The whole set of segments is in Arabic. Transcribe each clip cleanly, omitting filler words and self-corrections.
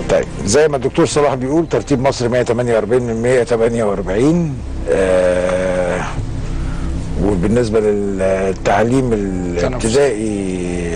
طيب زي ما الدكتور صلاح بيقول ترتيب مصر 148 من 148. وبالنسبه للتعليم الابتدائي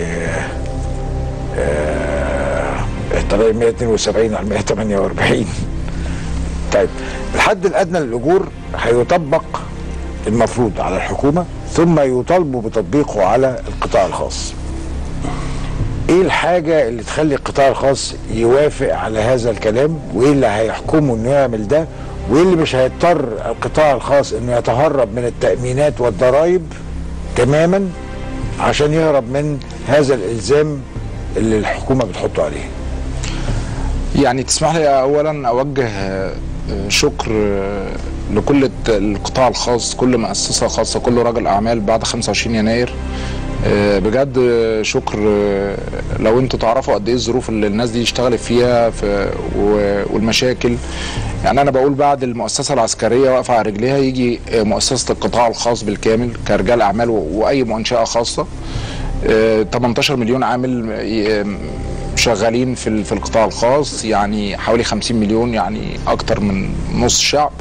احتلال 172 على 148. طيب الحد الادنى للاجور هيطبق المفروض على الحكومه ثم يطالبوا بتطبيقه على القطاع الخاص. ايه الحاجه اللي تخلي القطاع الخاص يوافق على هذا الكلام، وايه اللي هيحكمه انه يعمل ده، وايه اللي مش هيضطر القطاع الخاص انه يتهرب من التامينات والضرائب تماما عشان يهرب من هذا الالزام اللي الحكومه بتحطه عليه؟ يعني تسمح لي اولا اوجه شكر لكل القطاع الخاص، كل مؤسسه خاصه، كل راجل اعمال بعد 25 يناير. بجد شكر. لو انتوا تعرفوا قد ايه الظروف اللي الناس دي اشتغلت فيها والمشاكل. يعني انا بقول بعد المؤسسه العسكريه واقفه على رجليها يجي مؤسسه القطاع الخاص بالكامل كرجال اعمال واي منشاه خاصه. 18 مليون عامل شغالين في القطاع الخاص، يعني حوالي 50 مليون، يعني اكتر من نص الشعب.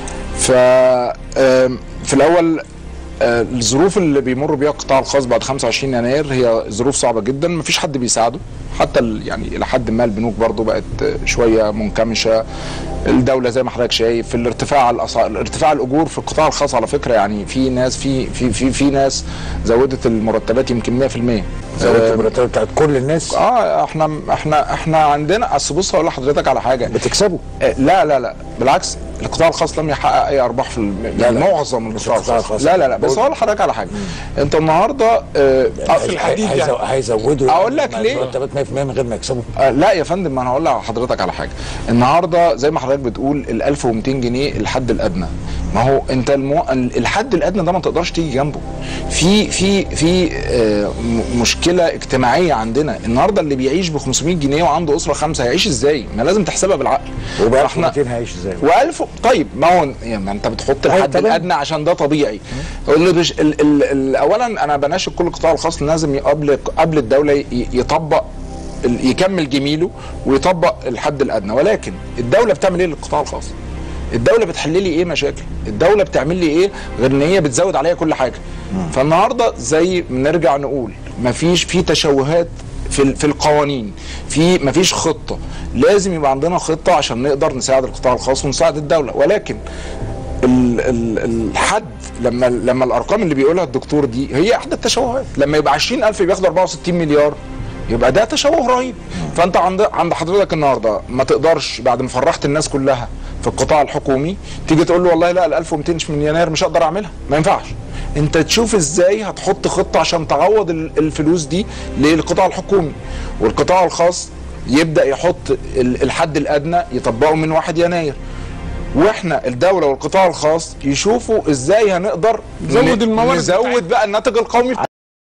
في الاول الظروف اللي بيمر بيها القطاع الخاص بعد 25 يناير هي ظروف صعبه جدا، مفيش حد بيساعده، حتى يعني الى حد ما البنوك برضو بقت شويه منكمشه. الدوله زي ما حضرتك شايف في ارتفاع الاجور في القطاع الخاص على فكره، يعني في ناس في ناس زودت المرتبات يمكن 100%. زودت المرتبات بتاعت كل الناس؟ احنا عندنا. اصل بص هقول لحضرتك على حاجه. بتكسبوا؟ لا بالعكس، القطاع الخاص لم يحقق اي ارباح في معظم القطاع الخاص. لا بس هقول لحضرتك على حاجه. انت النهارده في الحديد هيزودوا اقول لك ليه مرتبات 100% من غير ما يكسبوا؟ لا يا فندم، ما انا هقول لحضرتك على حاجه. النهارده زي ما حضرتك بتقول ال 1200 جنيه الحد الادنى، ما هو انت الحد الادنى ده ما تقدرش تيجي جنبه. في مشكله اجتماعيه عندنا. النهارده اللي بيعيش ب 500 جنيه وعنده اسره 5 هيعيش ازاي؟ ما لازم تحسبها بالعقل. وب 1200 هيعيش ازاي؟ و1000 طيب ما هو يعني انت بتحط الحد الادنى عشان ده طبيعي. اولا انا بناشد كل القطاع الخاص لازم قبل الدوله يطبق يكمل جميله ويطبق الحد الادنى. ولكن الدوله بتعمل ايه للقطاع الخاص؟ الدوله بتحل لي ايه مشاكل؟ الدوله بتعمل لي ايه غير ان هي بتزود عليا كل حاجه؟ فالنهارده زي نرجع نقول مفيش في تشوهات في القوانين، مفيش خطه. لازم يبقى عندنا خطه عشان نقدر نساعد القطاع الخاص ونساعد الدوله. ولكن الحد لما الارقام اللي بيقولها الدكتور دي هي احدى التشوهات. لما يبقى 20,000 بياخدوا 64 مليار يبقى ده تشوه رهيب. فانت عند حضرتك النهارده ما تقدرش بعد ما فرحت الناس كلها في القطاع الحكومي تيجي تقول له والله لا ال 1200 من يناير مش هقدر اعملها. ما ينفعش. انت تشوف ازاي هتحط خطه عشان تعوض الفلوس دي للقطاع الحكومي، والقطاع الخاص يبدا يحط الحد الادنى يطبقه من 1 يناير، واحنا الدوله والقطاع الخاص يشوفوا ازاي هنقدر نزود بقى الناتج القومي بتاعنا.